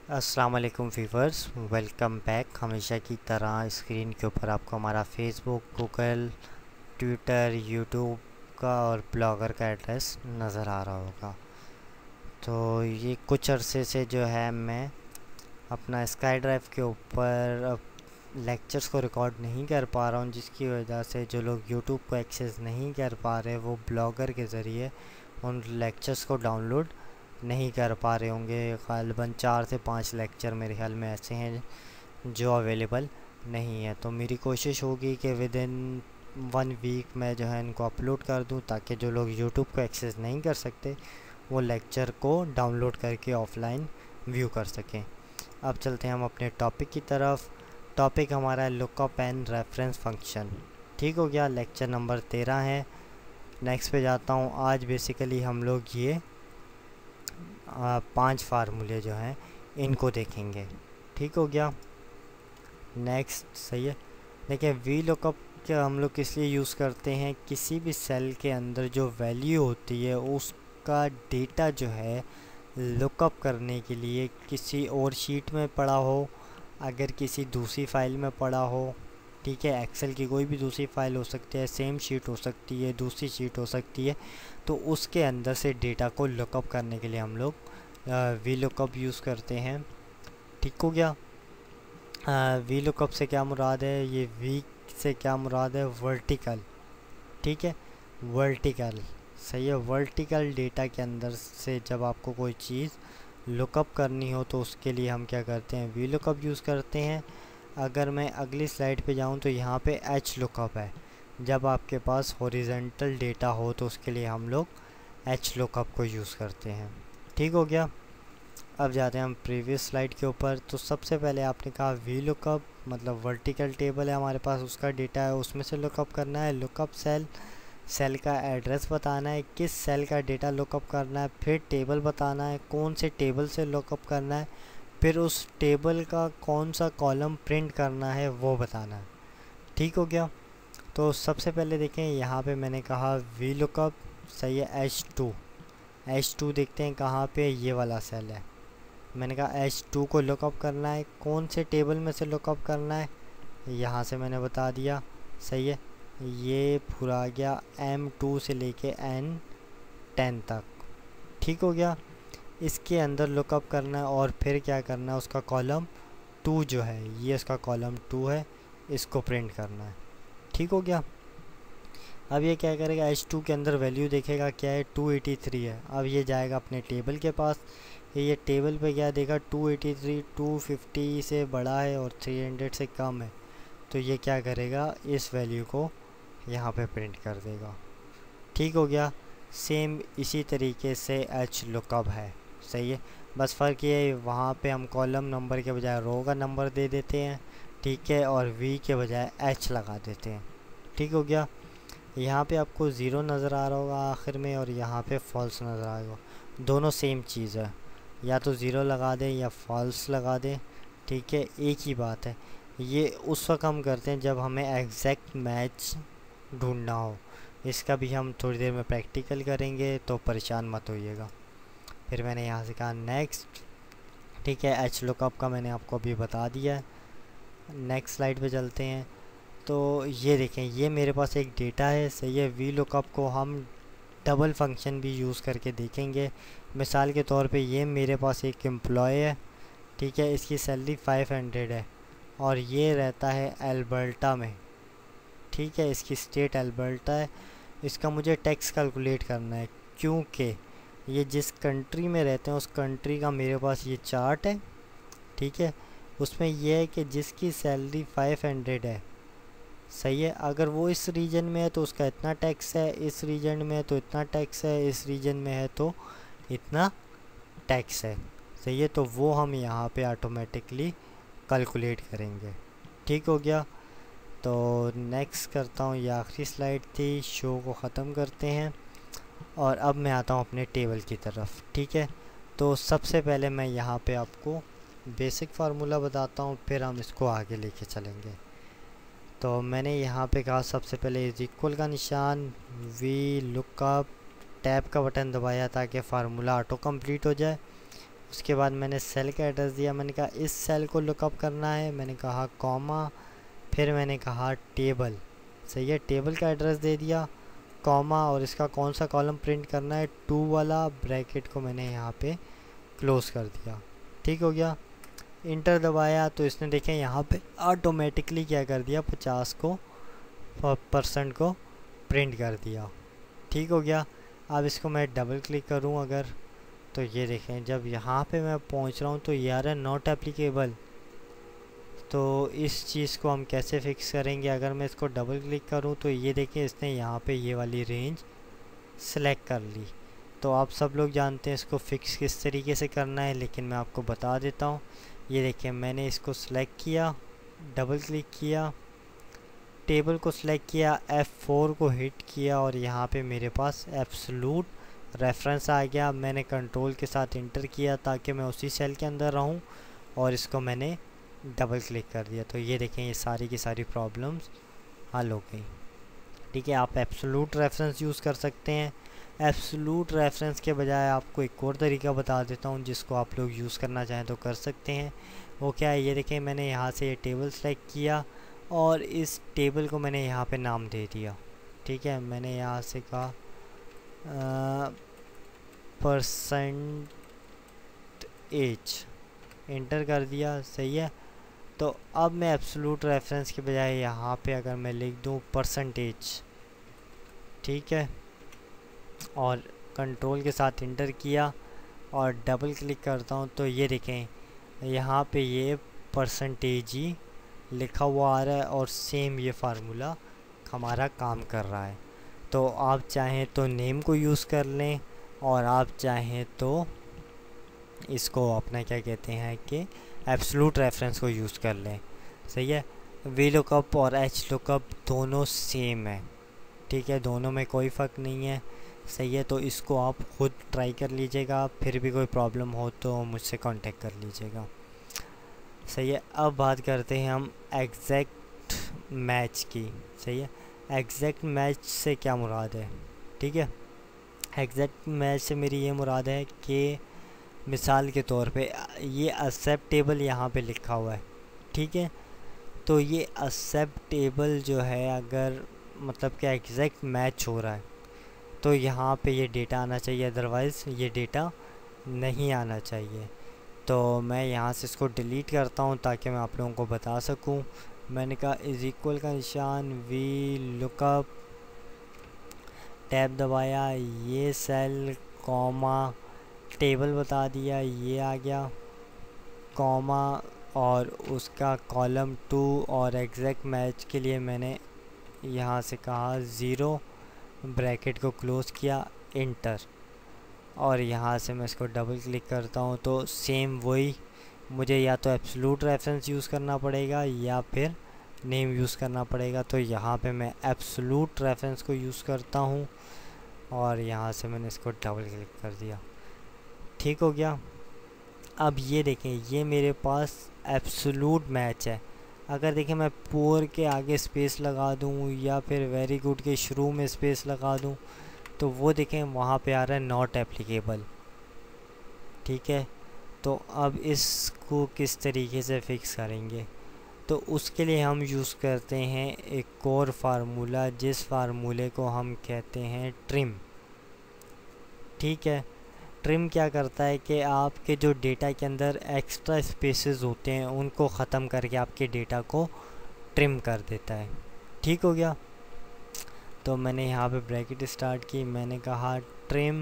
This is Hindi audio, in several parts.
अस्सलाम वालेकुम व्यूवर्स, वेलकम बैक। हमेशा की तरह स्क्रीन के ऊपर आपको हमारा फेसबुक, गूगल, ट्विटर, यूट्यूब का और ब्लॉगर का एड्रेस नज़र आ रहा होगा। तो ये कुछ अरसे से जो है मैं अपना स्काई ड्राइव के ऊपर लेक्चर्स को रिकॉर्ड नहीं कर पा रहा हूँ, जिसकी वजह से जो लोग यूट्यूब को एक्सेस नहीं कर पा रहे वो ब्लॉगर के ज़रिए उन लेक्चर्स को डाउनलोड नहीं कर पा रहे होंगे। ग़ालिबन 4 से 5 लेक्चर मेरे ख्याल में ऐसे हैं जो अवेलेबल नहीं है। तो मेरी कोशिश होगी कि विद इन 1 वीक मैं जो है इनको अपलोड कर दूं, ताकि जो लोग यूट्यूब को एक्सेस नहीं कर सकते वो लेक्चर को डाउनलोड करके ऑफलाइन व्यू कर सकें। अब चलते हैं हम अपने टॉपिक की तरफ। टॉपिक हमारा है लुकअप एंड रेफरेंस फंक्शन। ठीक हो गया, लेक्चर नंबर 13 है। नेक्स्ट पे जाता हूँ। आज बेसिकली हम लोग ये 5 फार्मूले जो हैं इनको देखेंगे। ठीक हो गया, नेक्स्ट। सही है। देखिए, वी लुकअप का हम लोग किस लिए यूज़ करते हैं? किसी भी सेल के अंदर जो वैल्यू होती है उसका डेटा जो है लुकअप करने के लिए, किसी और शीट में पड़ा हो, अगर किसी दूसरी फाइल में पड़ा हो, ठीक है, एक्सेल की कोई भी दूसरी फाइल हो सकती है, सेम शीट हो सकती है, दूसरी शीट हो सकती है, तो उसके अंदर से डेटा को लुकअप करने के लिए हम लोग वी लुकअप यूज़ करते हैं। ठीक हो गया। वी लुकअप से क्या मुराद है? ये वी से क्या मुराद है? वर्टिकल। ठीक है, वर्टिकल। सही है। वर्टिकल डेटा के अंदर से जब आपको कोई चीज़ लुकअप करनी हो तो उसके लिए हम क्या करते हैं? वी लुकअप यूज़ करते हैं। अगर मैं अगली स्लाइड पे जाऊं तो यहाँ पे एच लुकअप है। जब आपके पास हॉरिजॉन्टल डेटा हो तो उसके लिए हम लोग एच लुकअप को यूज़ करते हैं। ठीक हो गया। अब जाते हैं हम प्रीवियस स्लाइड के ऊपर। तो सबसे पहले आपने कहा वी लुकअप मतलब वर्टिकल टेबल है हमारे पास, उसका डेटा है, उसमें से लुकअप करना है। लुकअप सेल, सेल का एड्रेस बताना है, किस सेल का डेटा लुकअप करना है, फिर टेबल बताना है, कौन से टेबल से लुकअप करना है, फिर उस टेबल का कौन सा कॉलम प्रिंट करना है वो बताना है। ठीक हो गया। तो सबसे पहले देखें, यहाँ पे मैंने कहा वी लुकअप। सही है। H2, H2 देखते हैं कहाँ पे? ये वाला सेल है। मैंने कहा H2 को लुकअप करना है, कौन से टेबल में से लुकअप करना है, यहाँ से मैंने बता दिया। सही है। ये पूरा आ गया M2 से लेके N10 तक। ठीक हो गया। इसके अंदर लुकअप करना है और फिर क्या करना है? उसका कॉलम 2 जो है, ये इसका कॉलम 2 है, इसको प्रिंट करना है। ठीक हो गया। अब ये क्या करेगा? H2 के अंदर वैल्यू देखेगा, क्या है? 283 है। अब ये जाएगा अपने टेबल के पास। ये टेबल पे क्या देगा? 283 250 से बड़ा है और 300 से कम है, तो ये क्या करेगा? इस वैल्यू को यहाँ पे प्रिंट कर देगा। ठीक हो गया। सेम इसी तरीके से एच लुकअप है। सही है। बस फ़र्क ये है, वहाँ पे हम कॉलम नंबर के बजाय रो का नंबर दे देते हैं। ठीक है, और वी के बजाय एच लगा देते हैं। ठीक हो गया। यहाँ पे आपको ज़ीरो नज़र आ रहा होगा आखिर में, और यहाँ पे फॉल्स नज़र आएगा। दोनों सेम चीज़ है, या तो ज़ीरो लगा दें या फॉल्स लगा दें। ठीक है, एक ही बात है। ये उस वक्त हम करते हैं जब हमें एग्जैक्ट मैच ढूंढना हो। इसका भी हम थोड़ी देर में प्रैक्टिकल करेंगे, तो परेशान मत होइएगा। फिर मैंने यहाँ से कहा नेक्स्ट। ठीक है, एच लुकअप का मैंने आपको अभी बता दिया है। नेक्स्ट स्लाइड पे चलते हैं। तो ये देखें, ये मेरे पास एक डेटा है। सही है। वी लुकअप को हम डबल फंक्शन भी यूज़ करके देखेंगे। मिसाल के तौर पे ये मेरे पास एक एम्प्लॉय है। ठीक है, इसकी सैलरी 500 है और ये रहता है अल्बर्टा में। ठीक है, इसकी स्टेट अल्बर्टा है। इसका मुझे टैक्स कैलकुलेट करना है, क्योंकि ये जिस कंट्री में रहते हैं उस कंट्री का मेरे पास ये चार्ट है। ठीक है, उसमें यह है कि जिसकी सैलरी 500 है, सही है, अगर वो इस रीजन में है तो उसका इतना टैक्स है, इस रीजन में है तो इतना टैक्स है, इस रीजन में है तो इतना टैक्स है। सही है। तो वो हम यहाँ पे ऑटोमेटिकली कैलकुलेट करेंगे। ठीक हो गया। तो नेक्स्ट करता हूँ, ये आखिरी स्लाइड थी, शो को ख़त्म करते हैं और अब मैं आता हूँ अपने टेबल की तरफ। ठीक है, तो सबसे पहले मैं यहाँ पे आपको बेसिक फार्मूला बताता हूँ, फिर हम इसको आगे लेके चलेंगे। तो मैंने यहाँ पे कहा सबसे पहले इज इक्वल का निशान, वी लुकअप, टैब का बटन दबाया ताकि फार्मूला ऑटो कंप्लीट हो जाए। उसके बाद मैंने सेल का एड्रेस दिया, मैंने कहा इस सेल को लुकअप करना है, मैंने कहा कॉमा, फिर मैंने कहा टेबल, सही है, टेबल का एड्रेस दे दिया, कॉमा, और इसका कौन सा कॉलम प्रिंट करना है, 2 वाला, ब्रैकेट को मैंने यहाँ पे क्लोज़ कर दिया। ठीक हो गया। इंटर दबाया तो इसने देखें यहाँ पे ऑटोमेटिकली क्या कर दिया, 50% को प्रिंट कर दिया। ठीक हो गया। अब इसको मैं डबल क्लिक करूँ अगर, तो ये देखें जब यहाँ पे मैं पहुँच रहा हूँ तो ये आ रहा है नॉट एप्लीकेबल। तो इस चीज़ को हम कैसे फिक्स करेंगे, अगर मैं इसको डबल क्लिक करूँ तो ये देखें इसने यहाँ पे ये वाली रेंज सेलेक्ट कर ली। तो आप सब लोग जानते हैं इसको फिक्स किस तरीके से करना है, लेकिन मैं आपको बता देता हूँ। ये देखिए मैंने इसको सिलेक्ट किया, डबल क्लिक किया, टेबल को सिलेक्ट किया, F4 को हिट किया और यहाँ पे मेरे पास एब्सोल्यूट रेफरेंस आ गया। मैंने कंट्रोल के साथ इंटर किया ताकि मैं उसी सेल के अंदर रहूँ और इसको मैंने डबल क्लिक कर दिया। तो ये देखें ये सारी की सारी प्रॉब्लम्स हल हो गई। ठीक है, आप एब्सोल्यूट रेफरेंस यूज़ कर सकते हैं। एब्सोल्यूट रेफरेंस के बजाय आपको एक और तरीका बता देता हूँ जिसको आप लोग यूज़ करना चाहें तो कर सकते हैं। वो क्या है, ये देखें मैंने यहाँ से ये टेबल सेलेक्ट किया और इस टेबल को मैंने यहाँ पे नाम दे दिया। ठीक है, मैंने यहाँ से कहा %, इंटर कर दिया, सही है। तो अब मैं एब्सोल्यूट रेफरेंस के बजाय यहाँ पे अगर मैं लिख दूँ %, ठीक है, और कंट्रोल के साथ इंटर किया और डबल क्लिक करता हूँ तो ये देखें यहाँ पे ये % ही लिखा हुआ आ रहा है और सेम ये फार्मूला हमारा काम कर रहा है। तो आप चाहें तो नेम को यूज़ कर लें और आप चाहें तो इसको अपना क्या कहते हैं कि एब्सोल्यूट रेफरेंस को यूज़ कर लें, सही है। वी लुकअप और एच लुकअप दोनों सेम है, ठीक है, दोनों में कोई फ़र्क नहीं है, सही है। तो इसको आप खुद ट्राई कर लीजिएगा, फिर भी कोई प्रॉब्लम हो तो मुझसे कांटेक्ट कर लीजिएगा, सही है। अब बात करते हैं हम एग्जैक्ट मैच की, सही है। एग्जैक्ट मैच से क्या मुराद है, ठीक है। एग्जैक्ट मैच से मेरी ये मुराद है कि मिसाल के तौर पे ये एक्सेप्टेबल यहाँ पे लिखा हुआ है, ठीक है। तो ये एक्सेप्टेबल जो है अगर मतलब कि एग्जैक्ट मैच हो रहा है तो यहाँ पे ये डेटा आना चाहिए, अदरवाइज़ ये डेटा नहीं आना चाहिए। तो मैं यहाँ से इसको डिलीट करता हूँ ताकि मैं आप लोगों को बता सकूँ। मैंने कहा इज़ इक्वल का निशान, वी लुकअप, टैब दबाया, ये सेल, कॉमा, टेबल बता दिया, ये आ गया, कॉमा और उसका कॉलम 2 और एग्जैक्ट मैच के लिए मैंने यहाँ से कहा 0, ब्रैकेट को क्लोज़ किया, इंटर, और यहाँ से मैं इसको डबल क्लिक करता हूँ तो सेम वही मुझे या तो एब्सोल्यूट रेफरेंस यूज़ करना पड़ेगा या फिर नेम यूज़ करना पड़ेगा। तो यहाँ पे मैं एब्सोल्यूट रेफरेंस को यूज़ करता हूँ और यहाँ से मैंने इसको डबल क्लिक कर दिया, ठीक हो गया। अब ये देखें ये मेरे पास एब्सोल्यूट मैच है। अगर देखें मैं पुअर के आगे स्पेस लगा दूँ या फिर वेरी गुड के शुरू में स्पेस लगा दूँ तो वो देखें वहाँ पे आ रहा है नॉट एप्लीकेबल, ठीक है। तो अब इसको किस तरीके से फिक्स करेंगे, तो उसके लिए हम यूज़ करते हैं एक और फार्मूला, जिस फार्मूले को हम कहते हैं ट्रिम, ठीक है। ट्रिम क्या करता है कि आपके जो डेटा के अंदर एक्स्ट्रा स्पेसेस होते हैं उनको ख़त्म करके आपके डेटा को ट्रिम कर देता है, ठीक हो गया। तो मैंने यहाँ पे ब्रैकेट स्टार्ट की, मैंने कहा ट्रिम,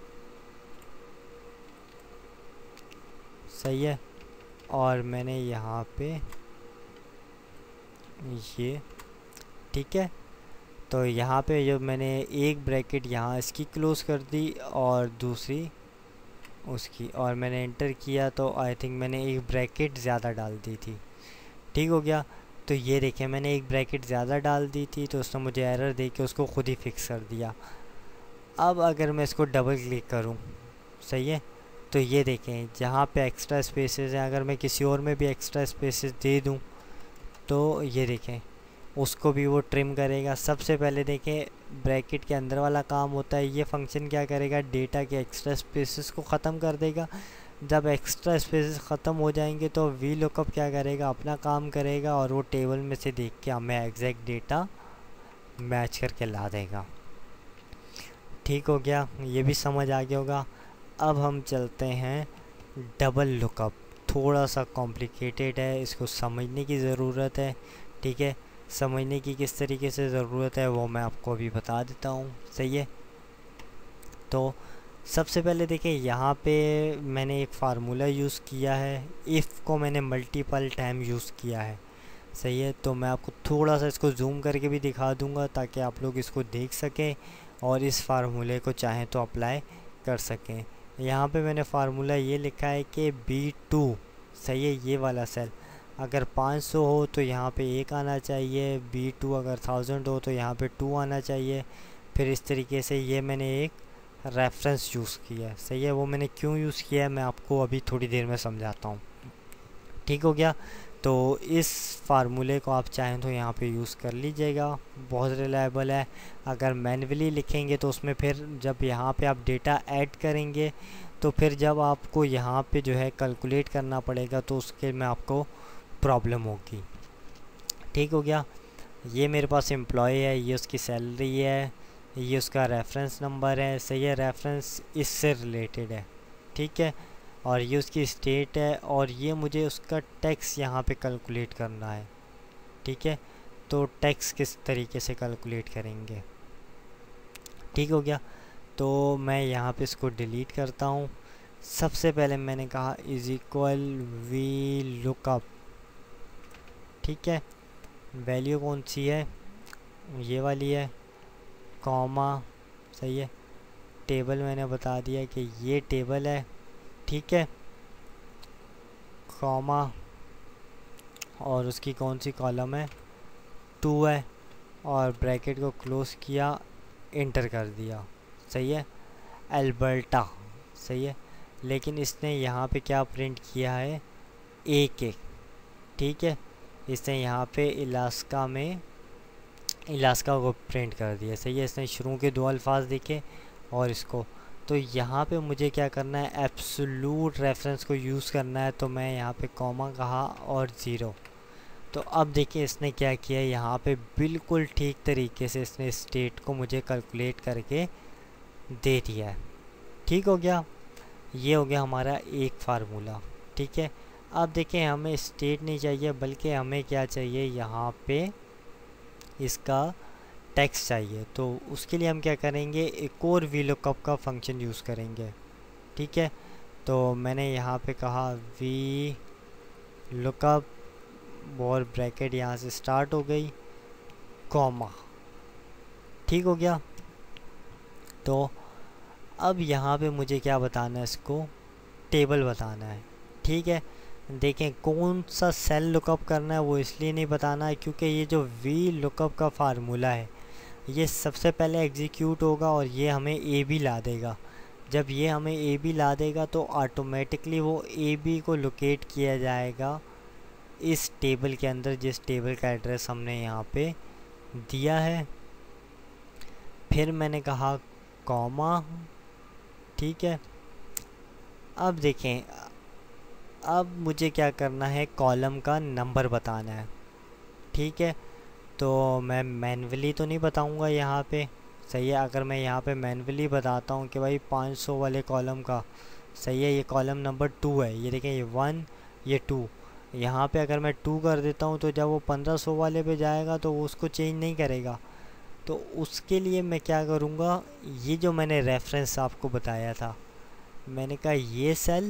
सही है, और मैंने यहाँ पे ये, ठीक है। तो यहाँ पे जब मैंने एक ब्रैकेट यहाँ इसकी क्लोज़ कर दी और दूसरी उसकी, और मैंने एंटर किया तो आई थिंक मैंने एक ब्रैकेट ज़्यादा डाल दी थी, ठीक हो गया। तो ये देखें मैंने एक ब्रैकेट ज़्यादा डाल दी थी तो उसने मुझे एरर दे के उसको ख़ुद ही फिक्स कर दिया। अब अगर मैं इसको डबल क्लिक करूं, सही है, तो ये देखें जहाँ पे एक्स्ट्रा स्पेसेस हैं अगर मैं किसी और में भी एक्स्ट्रा स्पेसेस दे दूं तो ये देखें उसको भी वो ट्रिम करेगा। सबसे पहले देखें ब्रैकेट के अंदर वाला काम होता है, ये फंक्शन क्या करेगा, डेटा के एक्स्ट्रा स्पेसेस को ख़त्म कर देगा। जब एक्स्ट्रा स्पेसेस ख़त्म हो जाएंगे तो वी लुकअप क्या करेगा, अपना काम करेगा और वो टेबल में से देख के हमें एग्जैक्ट डेटा मैच करके ला देगा। ठीक हो गया, ये भी समझ आ गया होगा। अब हम चलते हैं डबल लुकअप। थोड़ा सा कॉम्प्लिकेटेड है, इसको समझने की ज़रूरत है। ठीक है, समझने की किस तरीके से ज़रूरत है वो मैं आपको अभी बता देता हूँ। सही है, तो सबसे पहले देखिए यहाँ पे मैंने एक फार्मूला यूज़ किया है। इफ़ को मैंने मल्टीपल टाइम यूज़ किया है। सही है, तो मैं आपको थोड़ा सा इसको जूम करके भी दिखा दूंगा ताकि आप लोग इसको देख सकें और इस फार्मूले को चाहें तो अप्लाई कर सकें। यहाँ पे मैंने फार्मूला ये लिखा है कि B2, सही है, ये वाला सेल अगर 500 हो तो यहाँ पे 1 आना चाहिए, B2 अगर 1000 हो तो यहाँ पे 2 आना चाहिए। फिर इस तरीके से ये मैंने एक रेफरेंस यूज़ किया है। सही है, वो मैंने क्यों यूज़ किया है मैं आपको अभी थोड़ी देर में समझाता हूँ। ठीक हो गया, तो इस फार्मूले को आप चाहें तो यहाँ पे यूज़ कर लीजिएगा, बहुत रिलायबल है। अगर मैन्युअली लिखेंगे तो उसमें फिर जब यहाँ पे आप डेटा ऐड करेंगे तो फिर जब आपको यहाँ पे जो है कैलकुलेट करना पड़ेगा तो उसके में आपको प्रॉब्लम होगी। ठीक हो गया, ये मेरे पास एम्प्लॉय है, ये उसकी सैलरी है, ये उसका रेफरेंस नंबर है। सही है, रेफरेंस इससे रिलेटेड है। ठीक है, और ये उसकी स्टेट है और ये मुझे उसका टैक्स यहाँ पे कैलकुलेट करना है। ठीक है, तो टैक्स किस तरीके से कैलकुलेट करेंगे। ठीक हो गया, तो मैं यहाँ पे इसको डिलीट करता हूँ। सबसे पहले मैंने कहा इज़ इक्वल वी लुकअप। ठीक है, वैल्यू कौन सी है, ये वाली है, कॉमा। सही है, टेबल मैंने बता दिया कि ये टेबल है। ठीक है, कॉमा और उसकी कौन सी कॉलम है, 2 है, और ब्रैकेट को क्लोज किया, इंटर कर दिया। सही है, अल्बर्टा। सही है, लेकिन इसने यहाँ पे क्या प्रिंट किया है, एक। ठीक है, इसने यहाँ पे इलास्का को प्रिंट कर दिया। सही है, इसने शुरू के 2 अल्फाज देखे और इसको, तो यहाँ पे मुझे क्या करना है, एब्सोल्यूट रेफरेंस को यूज़ करना है। तो मैं यहाँ पे कॉमा कहा और 0। तो अब देखिए इसने क्या किया, यहाँ पे बिल्कुल ठीक तरीके से इसने स्टेट को मुझे कैलकुलेट करके दे दिया है। ठीक हो गया, ये हो गया हमारा एक फार्मूला। ठीक है, अब देखें हमें स्टेट नहीं चाहिए बल्कि हमें क्या चाहिए, यहाँ पे इसका टेक्स्ट चाहिए। तो उसके लिए हम क्या करेंगे, एक और वी लुकअप का फंक्शन यूज़ करेंगे। ठीक है, तो मैंने यहाँ पे कहा वी लुकअप और ब्रैकेट यहाँ से स्टार्ट हो गई, कॉमा। ठीक हो गया, तो अब यहाँ पे मुझे क्या बताना है, इसको टेबल बताना है। ठीक है, देखें कौन सा सेल लुकअप करना है वो इसलिए नहीं बताना है क्योंकि ये जो वी लुकअप का फार्मूला है ये सबसे पहले एग्जीक्यूट होगा और ये हमें ए बी ला देगा। जब ये हमें ए बी ला देगा तो ऑटोमेटिकली वो ए बी को लोकेट किया जाएगा इस टेबल के अंदर, जिस टेबल का एड्रेस हमने यहाँ पे दिया है। फिर मैंने कहा कॉमा। ठीक है, अब देखें, अब मुझे क्या करना है, कॉलम का नंबर बताना है। ठीक है, तो मैं मैन्युअली तो नहीं बताऊंगा यहाँ पे। सही है, अगर मैं यहाँ पे मैन्युअली बताता हूँ कि भाई 500 वाले कॉलम का, सही है, ये कॉलम नंबर 2 है, ये देखें, ये 1 ये 2, यहाँ पे अगर मैं 2 कर देता हूँ तो जब वो 1500 वाले पे जाएगा तो वो उसको चेंज नहीं करेगा। तो उसके लिए मैं क्या करूँगा, ये जो मैंने रेफरेंस आपको बताया था, मैंने कहा ये सेल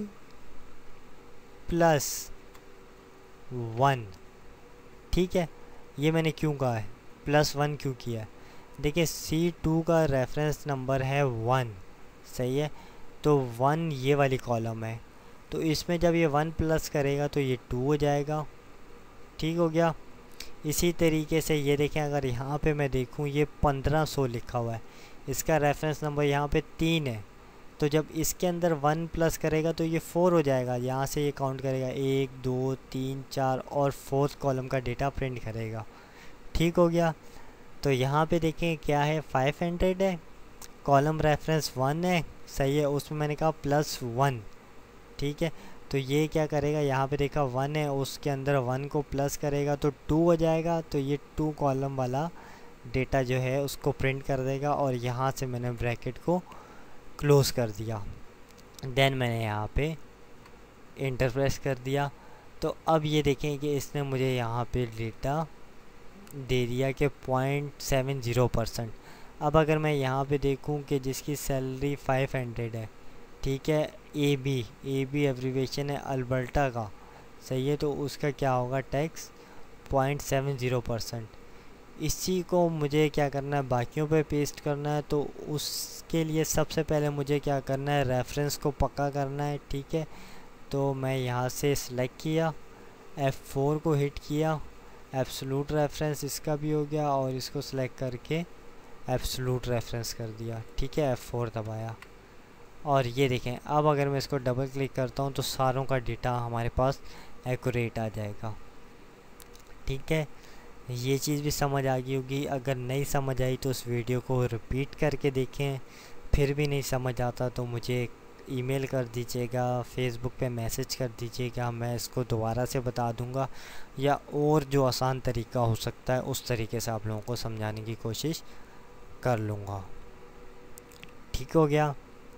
+1। ठीक है, ये मैंने क्यों कहा है, +1 क्यों किया है, देखिए C2 का रेफरेंस नंबर है 1। सही है, तो 1 ये वाली कॉलम है, तो इसमें जब ये 1 प्लस करेगा तो ये 2 हो जाएगा। ठीक हो गया, इसी तरीके से ये देखें, अगर यहाँ पे मैं देखूँ ये 1500 लिखा हुआ है, इसका रेफरेंस नंबर यहाँ पे 3 है, तो जब इसके अंदर 1 प्लस करेगा तो ये 4 हो जाएगा। यहाँ से ये काउंट करेगा 1 2 3 4 और 4th कॉलम का डेटा प्रिंट करेगा। ठीक हो गया, तो यहाँ पे देखें क्या है, 500 है, कॉलम रेफरेंस 1 है। सही है, उसमें मैंने कहा +1। ठीक है। तो ये क्या करेगा, यहाँ पे देखा 1 है, उसके अंदर 1 को प्लस करेगा तो 2 हो जाएगा, तो ये 2 कॉलम वाला डेटा जो है उसको प्रिंट कर देगा। और यहाँ से मैंने ब्रैकेट को क्लोज़ कर दिया। देन मैंने यहाँ पे इंटर प्रेस कर दिया। तो अब ये देखें कि इसने मुझे यहाँ पे डेटा दे दिया कि 0.70%। अब अगर मैं यहाँ पे देखूँ कि जिसकी सैलरी 500 है, ठीक है, ए बी एब्रीवेशन है अल्बर्टा का, सही है, तो उसका क्या होगा टैक्स 0.70%। इसी को मुझे क्या करना है, बाकियों पे पेस्ट करना है। तो उसके लिए सबसे पहले मुझे क्या करना है, रेफरेंस को पक्का करना है, ठीक है। तो मैं यहाँ से सिलेक्ट किया, F4 को हिट किया, एब्सोल्यूट रेफरेंस इसका भी हो गया, और इसको सिलेक्ट करके एब्सोल्यूट रेफरेंस कर दिया, ठीक है, F4 दबाया। और ये देखें, अब अगर मैं इसको डबल क्लिक करता हूँ तो सारों का डेटा हमारे पास एक्यूरेट आ जाएगा, ठीक है। ये चीज़ भी समझ आ गई होगी। अगर नहीं समझ आई तो उस वीडियो को रिपीट करके देखें। फिर भी नहीं समझ आता तो मुझे ईमेल कर दीजिएगा, फेसबुक पे मैसेज कर दीजिएगा, मैं इसको दोबारा से बता दूंगा, या और जो आसान तरीका हो सकता है उस तरीके से आप लोगों को समझाने की कोशिश कर लूँगा। ठीक हो गया।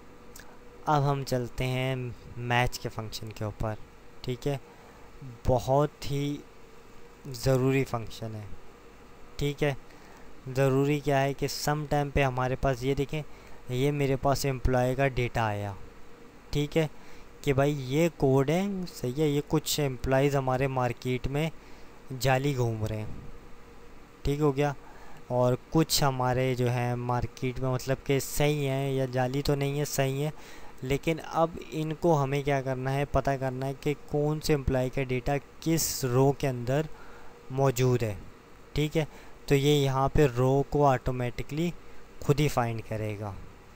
अब हम चलते हैं मैच के फंक्शन के ऊपर, ठीक है। बहुत ही ज़रूरी फंक्शन है, ठीक है। ज़रूरी क्या है कि सम टाइम पे हमारे पास ये देखें, ये मेरे पास एम्प्लॉय का डेटा आया, ठीक है, कि भाई ये कोड है, सही है, ये कुछ एम्प्लॉयज़ हमारे मार्केट में जाली घूम रहे हैं, ठीक हो गया। और कुछ हमारे जो है मार्केट में मतलब कि सही हैं, या जाली तो नहीं है, सही है। लेकिन अब इनको हमें क्या करना है, पता करना है कि कौन से एम्प्लॉय का डेटा किस रो के अंदर मौजूद है, ठीक है। तो ये यहाँ पे रो को ऑटोमेटिकली खुद ही फाइंड करेगा,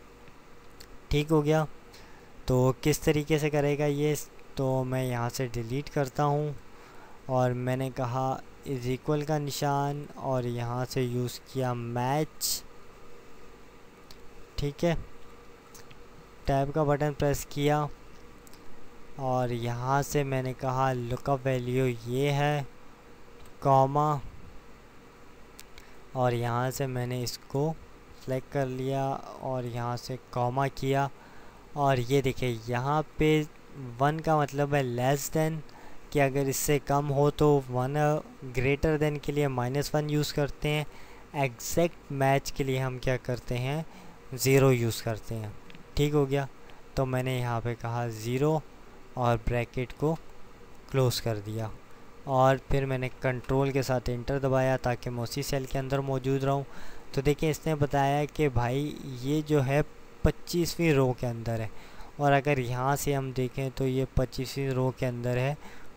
ठीक हो गया। तो किस तरीके से करेगा ये, तो मैं यहाँ से डिलीट करता हूँ, और मैंने कहा इज़ इक्वल का निशान, और यहाँ से यूज़ किया मैच, ठीक है। टैब का बटन प्रेस किया, और यहाँ से मैंने कहा लुकअप वैल्यू ये है, कॉमा, और यहाँ से मैंने इसको सेलेक्ट कर लिया, और यहाँ से कॉमा किया। और ये देखिए यहाँ पे 1 का मतलब है लेस देन, कि अगर इससे कम हो तो 1, ग्रेटर देन के लिए -1 यूज़ करते हैं, एग्जैक्ट मैच के लिए हम क्या करते हैं, 0 यूज़ करते हैं, ठीक हो गया। तो मैंने यहाँ पे कहा 0 और ब्रैकेट को क्लोज़ कर दिया, और फिर मैंने कंट्रोल के साथ इंटर दबाया ताकि मैं उसी सेल के अंदर मौजूद रहूं। तो देखिए इसने बताया कि भाई ये जो है 25वीं रो के अंदर है, और अगर यहाँ से हम देखें तो ये 25वीं रो के अंदर है,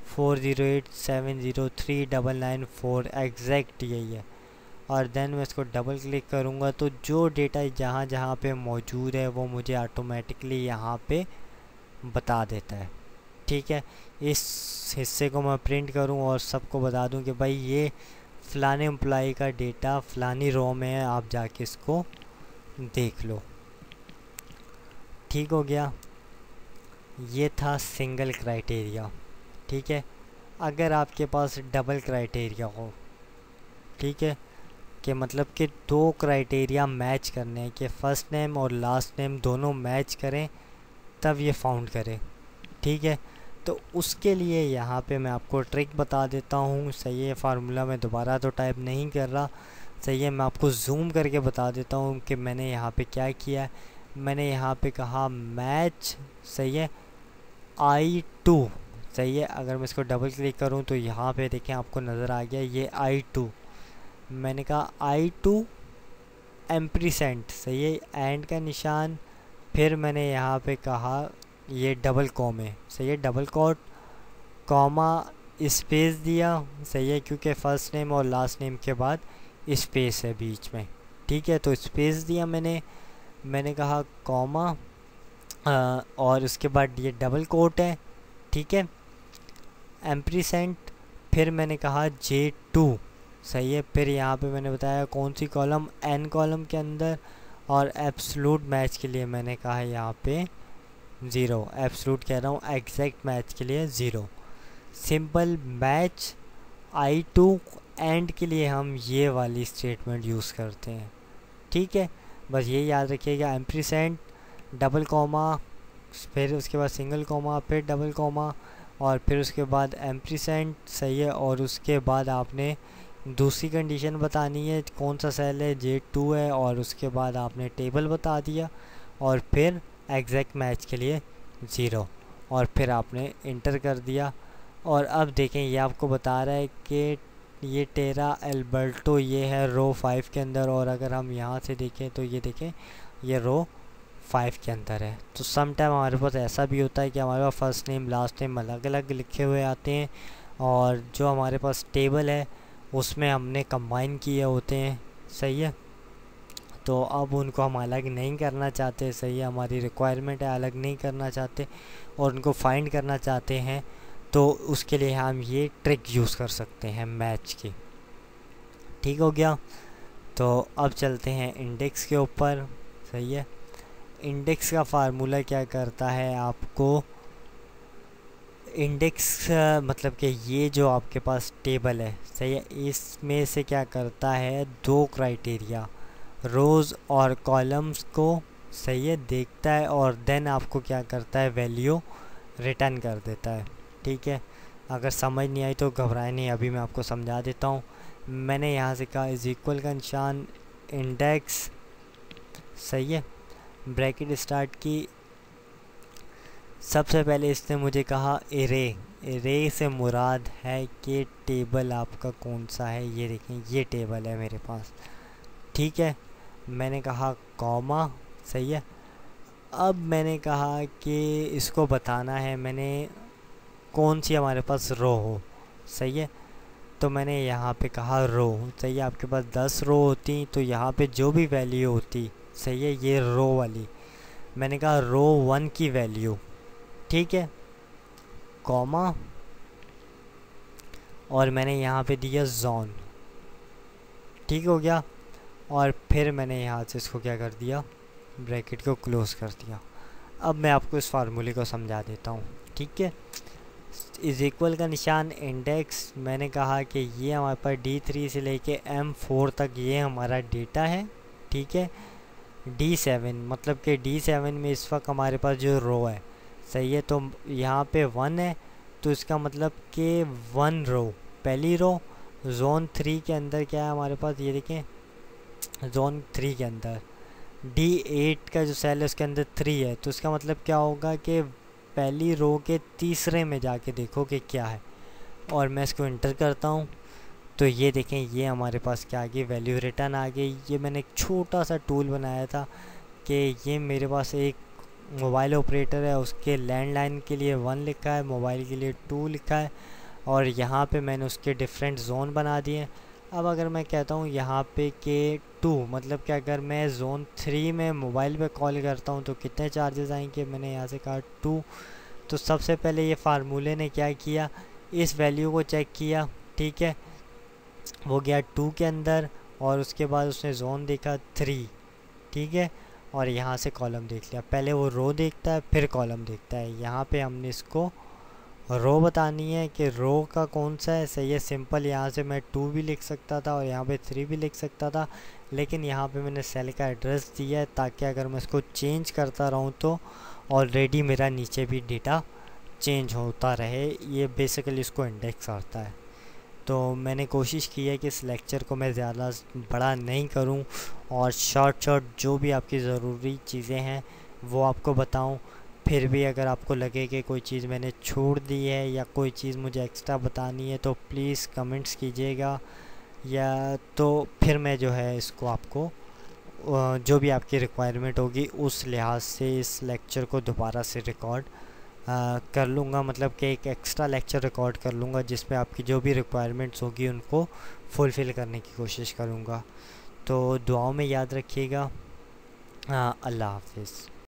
4087039994 एग्जैक्ट यही है। और देन मैं इसको डबल क्लिक करूँगा तो जो डेटा जहाँ जहाँ पे मौजूद है वो मुझे ऑटोमेटिकली यहाँ पे बता देता है, ठीक है। इस हिस्से को मैं प्रिंट करूं और सबको बता दूं कि भाई ये फ़लाने एम्प्लॉय का डेटा फ़लानी रो में है, आप जाके इसको देख लो, ठीक हो गया। ये था सिंगल क्राइटेरिया, ठीक है। अगर आपके पास डबल क्राइटेरिया हो, ठीक है, कि मतलब कि 2 क्राइटेरिया मैच करने हैं, कि फ़र्स्ट नेम और लास्ट नेम दोनों मैच करें तब ये फाउंड करे, ठीक है। तो उसके लिए यहाँ पे मैं आपको ट्रिक बता देता हूँ, सही है। फार्मूला मैं दोबारा तो टाइप नहीं कर रहा, सही है। मैं आपको जूम करके बता देता हूँ कि मैंने यहाँ पे क्या किया है। मैंने यहाँ पे कहा मैच, सही है, I2, सही है। अगर मैं इसको डबल क्लिक करूँ तो यहाँ पे देखें आपको नज़र आ गया ये I2। मैंने कहा I2 एम्परीसेंट, सही है, एंड का निशान। फिर मैंने यहाँ पे कहा ये डबल कॉमे, सही है, डबल कोट, कॉमा, स्पेस दिया, सही है, क्योंकि फ़र्स्ट नेम और लास्ट नेम के बाद स्पेस है बीच में, ठीक है। तो स्पेस दिया मैंने कहा कॉमा, और उसके बाद ये डबल कोट है, ठीक है, एम्परीसेंट। फिर मैंने कहा J2, सही है। फिर यहाँ पे मैंने बताया कौन सी कॉलम, N कॉलम के अंदर, और एब्सोल्यूट मैच के लिए मैंने कहा यहाँ पे ज़ीरो, एब्सोल्यूट कह रहा हूँ, एग्जैक्ट मैच के लिए zero. Simple match I to end के लिए हम ये वाली स्टेटमेंट यूज़ करते हैं, ठीक है। बस ये याद रखिएगा, एम्परसेंड, डबल कॉमा, फिर उसके बाद सिंगल कॉमा, फिर डबल कॉमा, और फिर उसके बाद एम्परसेंड, सही है। और उसके बाद आपने दूसरी कंडीशन बतानी है कौन सा सेल है, J2 है, और उसके बाद आपने टेबल बता दिया, और फिर एग्जैक्ट मैच के लिए ज़ीरो, और फिर आपने इंटर कर दिया। और अब देखें ये आपको बता रहा है कि ये टेरा एल्बर्टो ये है रो 5 के अंदर, और अगर हम यहाँ से देखें तो ये देखें ये रो 5 के अंदर है। तो सम टाइम हमारे पास ऐसा भी होता है कि हमारे पास फर्स्ट नेम लास्ट नेम अलग अलग लिखे हुए आते हैं, और जो हमारे पास टेबल है उसमें हमने कंबाइन किए होते हैं, सही है। तो अब उनको हम अलग नहीं करना चाहते, सही है, हमारी रिक्वायरमेंट है अलग नहीं करना चाहते, और उनको फाइंड करना चाहते हैं, तो उसके लिए हम ये ट्रिक यूज़ कर सकते हैं मैच की। ठीक हो गया। तो अब चलते हैं इंडेक्स के ऊपर, सही है। इंडेक्स का फार्मूला क्या करता है आपको, इंडेक्स मतलब कि ये जो आपके पास टेबल है, सही है, इसमें से क्या करता है, दो क्राइटेरिया, रोज़ और कॉलम्स को, सही है, देखता है, और देन आपको क्या करता है, वैल्यू रिटर्न कर देता है, ठीक है। अगर समझ नहीं आई तो घबराए नहीं, अभी मैं आपको समझा देता हूँ। मैंने यहाँ से कहा इज़ इक्वल का निशान, इंडेक्स, सही है, ब्रैकेट स्टार्ट की। सबसे पहले इसने मुझे कहा एरे, एरे से मुराद है कि टेबल आपका कौन सा है, ये देखें ये टेबल है मेरे पास, ठीक है। मैंने कहा कॉमा, सही है। अब मैंने कहा कि इसको बताना है मैंने कौन सी हमारे पास रो हो, सही है। तो मैंने यहाँ पे कहा रो, सही है। आपके पास 10 रो होती तो यहाँ पे जो भी वैल्यू होती, सही है, ये रो वाली, मैंने कहा रो 1 की वैल्यू, ठीक है, कॉमा, और मैंने यहाँ पे दिया जोन, ठीक हो गया। और फिर मैंने यहाँ से इसको क्या कर दिया, ब्रैकेट को क्लोज कर दिया। अब मैं आपको इस फार्मूले को समझा देता हूँ, ठीक है। इज़ इक्वल का निशान, इंडेक्स, मैंने कहा कि ये हमारे पास D3 से लेके M4 तक ये हमारा डेटा है, ठीक है। D7 मतलब कि D7 में इस वक्त हमारे पास जो रो है, सही है, तो यहाँ पे 1 है, तो इसका मतलब कि 1 रो, पहली रो। जोन 3 के अंदर क्या है हमारे पास, ये देखें, जोन 3 के अंदर D8 का जो सेल है उसके अंदर 3 है, तो इसका मतलब क्या होगा कि पहली रो के तीसरे में जाके देखो कि क्या है, और मैं इसको इंटर करता हूँ, तो ये देखें ये हमारे पास क्या आ गई, वैल्यू रिटर्न आ गई। ये मैंने एक छोटा सा टूल बनाया था कि ये मेरे पास एक मोबाइल ऑपरेटर है, उसके लैंडलाइन के लिए 1 लिखा है, मोबाइल के लिए 2 लिखा है, और यहाँ पे मैंने उसके डिफरेंट जोन बना दिए। अब अगर मैं कहता हूँ यहाँ पे के 2 मतलब कि अगर मैं जोन 3 में मोबाइल पे कॉल करता हूँ तो कितने चार्जेस आएंगे, मैंने यहाँ से कहा 2। तो सबसे पहले ये फार्मूले ने क्या किया, इस वैल्यू को चेक किया, ठीक है, वो गया 2 के अंदर, और उसके बाद उसने जोन देखा 3, ठीक है, और यहाँ से कॉलम देख लिया। पहले वो रो देखता है फिर कॉलम देखता है। यहाँ पे हमने इसको रो बतानी है कि रो का कौन सा है, सही है, सिंपल। यहाँ से मैं 2 भी लिख सकता था और यहाँ पे 3 भी लिख सकता था, लेकिन यहाँ पे मैंने सेल का एड्रेस दिया है ताकि अगर मैं इसको चेंज करता रहूँ तो ऑलरेडी मेरा नीचे भी डेटा चेंज होता रहे। ये बेसिकली इसको इंडेक्स करता है। तो मैंने कोशिश की है कि इस लेक्चर को मैं ज़्यादा बड़ा नहीं करूं और शॉर्ट जो भी आपकी ज़रूरी चीज़ें हैं वो आपको बताऊं। फिर भी अगर आपको लगे कि कोई चीज़ मैंने छोड़ दी है या कोई चीज़ मुझे एक्स्ट्रा बतानी है तो प्लीज़ कमेंट्स कीजिएगा, या तो फिर मैं जो है इसको आपको जो भी आपकी रिक्वायरमेंट होगी उस लिहाज से इस लेक्चर को दोबारा से रिकॉर्ड कर लूँगा। मतलब कि एक एक्स्ट्रा लेक्चर रिकॉर्ड कर लूँगा जिसमें आपकी जो भी रिक्वायरमेंट्स होगी उनको फुलफ़िल करने की कोशिश करूँगा। तो दुआओं में याद रखिएगा। अल्लाह हाफ़िज़।